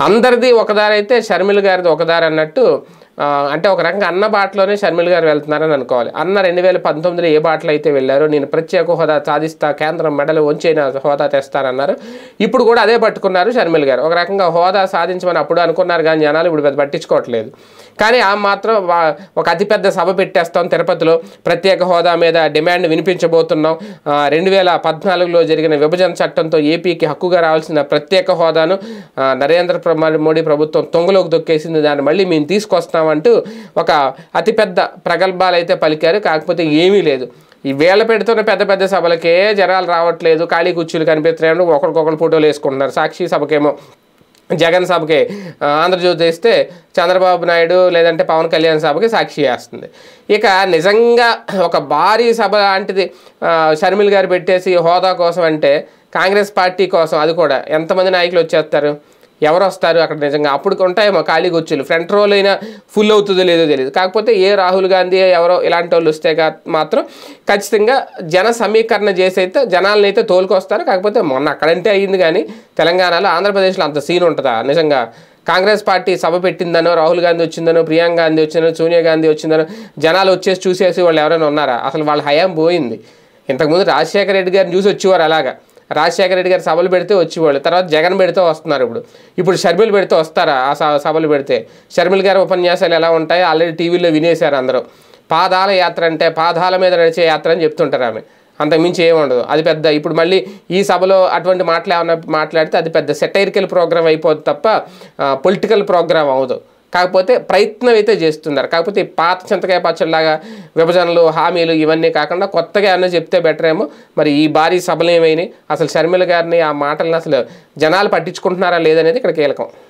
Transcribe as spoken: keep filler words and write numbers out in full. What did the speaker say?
అందరిది ఒకదారి అయితే షర్మిల గారిది ఒకదారి అన్నట్టు అంటే ఒక రకంగా అన్న బాటలోనే షర్మిల గారు వెళ్తున్నారని అనుకోవాలి. అన్న రెండు వేల పంతొమ్మిదిలో ఏ బాటలో అయితే వెళ్ళారో నేను ప్రత్యేక హోదా సాధిస్తా, కేంద్రం మెడలు వంచైన హోదా తెస్తానన్నారు. ఇప్పుడు కూడా అదే పట్టుకున్నారు షర్మిల గారు. ఒక రకంగా హోదా సాధించమని అప్పుడు అనుకున్నారు కానీ జనాలు ఇప్పుడు పెద్ద పట్టించుకోవట్లేదు. కానీ ఆ మాత్రం ఒక అతిపెద్ద సభ పెట్టేస్తాం తిరుపతిలో, ప్రత్యేక హోదా మీద డిమాండ్ వినిపించబోతున్నాం, రెండు వేల పద్నాలుగులో జరిగిన విభజన చట్టంతో ఏపీకి హక్కుగా రావాల్సిన ప్రత్యేక హోదాను నరేంద్ర మోడీ ప్రభుత్వం తొంగలోకి దొక్కేసింది, దాన్ని మళ్ళీ మేము తీసుకొస్తాం అంటూ ఒక అతిపెద్ద ప్రగల్భాలు అయితే పలికారు. కాకపోతే ఏమీ లేదు. ఈ వేళ పెడుతున్న పెద్ద పెద్ద సభలకే జనాలు రావట్లేదు, ఖాళీ కుర్చీలు కనిపిస్తున్నాయి, ఒకరికొకరు ఫోటోలు వేసుకుంటున్నారు. సాక్షి సభకేమో జగన్ సభకి ఆంధ్రజ్యోతి వేస్తే చంద్రబాబు నాయుడు లేదంటే పవన్ కళ్యాణ్ సభకి సాక్షి వేస్తుంది. ఇక నిజంగా ఒక భారీ సభ లాంటిది షర్మిల గారు పెట్టేసి హోదా కోసం అంటే కాంగ్రెస్ పార్టీ కోసం అది కూడా ఎంతమంది నాయకులు వచ్చేస్తారు, ఎవరు వస్తారు అక్కడ? నిజంగా అప్పుడు ఉంటాయేమో ఖాళీ కూర్చులు, ఫ్రంట్ రోల్ అయినా ఫుల్ అవుతుందో లేదో తెలియదు. కాకపోతే ఏ రాహుల్ గాంధీ ఎవరో ఇలాంటి వాళ్ళు వస్తే మాత్రం ఖచ్చితంగా జన సమీకరణ చేసి అయితే జనాలను అయితే తోలుకొస్తారు. కాకపోతే మొన్న అక్కడంటే అయ్యింది కానీ తెలంగాణలో ఆంధ్రప్రదేశ్లో అంత సీన్ ఉంటుందా? నిజంగా కాంగ్రెస్ పార్టీ సభ పెట్టిందనో, రాహుల్ గాంధీ వచ్చిందనో, ప్రియాంక గాంధీ వచ్చిందనో, సోనియా గాంధీ వచ్చిందనో జనాలు వచ్చేసి చూసేసి వాళ్ళు ఎవరైనా ఉన్నారా? అసలు వాళ్ళ హయాం పోయింది. ఇంతకుముందు రాజశేఖర రెడ్డి గారిని చూసి వచ్చేవారు, అలాగా రాజశేఖర రెడ్డి గారు సభలు పెడితే వచ్చేవాళ్ళు, తర్వాత జగన్ పెడితే వస్తున్నారు. ఇప్పుడు ఇప్పుడు షర్మిల పెడితే వస్తారా? ఆ సభలు పెడితే షర్మిల గారి ఉపన్యాసాలు ఎలా ఉంటాయి ఆల్రెడీ టీవీలో వినేశారు అందరూ. పాదాల యాత్ర అంటే పాదాల మీద నడిచే యాత్ర అని చెప్తుంటారు ఆమె, అంతకుమించి ఏముండదు. అది పెద్ద ఇప్పుడు మళ్ళీ ఈ సభలో అటువంటి మాటలు ఏమన్నా మాట్లాడితే అది పెద్ద సెటైరికల్ ప్రోగ్రామ్ అయిపోద్ది తప్ప పొలిటికల్ ప్రోగ్రామ్ అవ్వదు. కాకపోతే ప్రయత్నం అయితే చేస్తున్నారు. కాకపోతే పాత చింతకాయ పచ్చడిలాగా విభజనలు, హామీలు ఇవన్నీ కాకుండా కొత్తగా ఏమన్నా చెప్తే బెటర్ ఏమో. మరి ఈ భారీ సభలు ఏమైనాయి, అసలు షర్మిల గారిని ఆ మాటలను అసలు జనాలు పట్టించుకుంటున్నారా లేదనేది ఇక్కడ కీలకం.